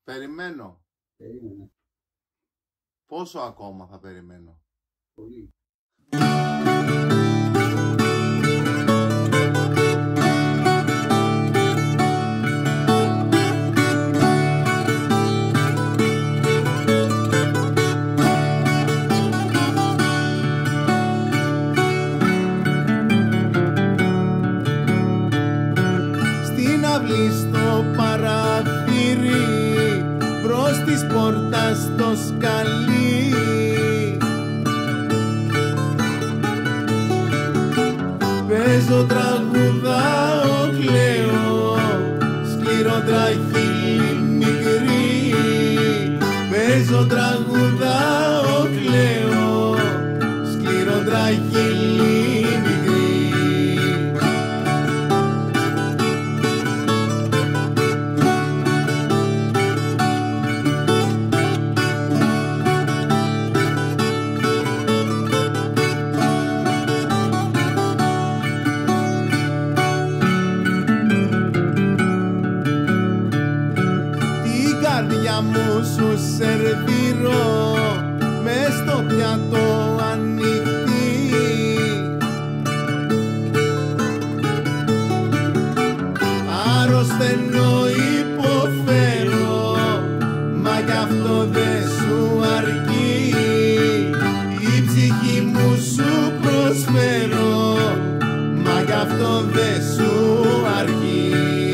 Περιμένω. Περίμενε. Πόσο ακόμα θα περιμένω? Πολύ. Στην αυλή στο παραθύρι, μπρος της πόρτας το σκαλί, παίζω, τραγουδάω, κλαίω, σκληρό τραχύλι μικρή. Παίζω, τραγουδάω, κλαίω, σκληρό τραχύλι μικρή. Καρδιά μου σου σερβίρω, μες στο πιάτο ανοιχτή. Αρρωσταίνω, υποφέρω, μα κι αυτό δε σου αρκεί. Η ψυχή μου σου προσφέρω, μα κι αυτό δε σου αρκεί.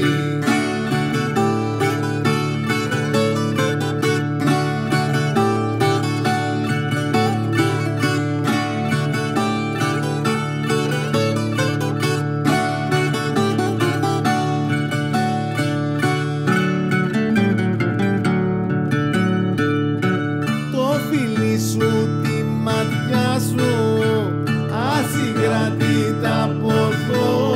Τη ματιά σου ασυγκρατήτα από εδώ.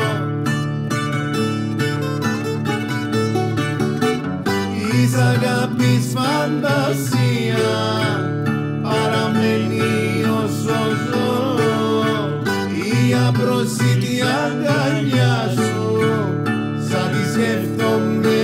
Της αγάπης φαντασία παραμένει όσο ζω. Η απροσίτη αγκαλιά σου σαν τη σκέφτομαι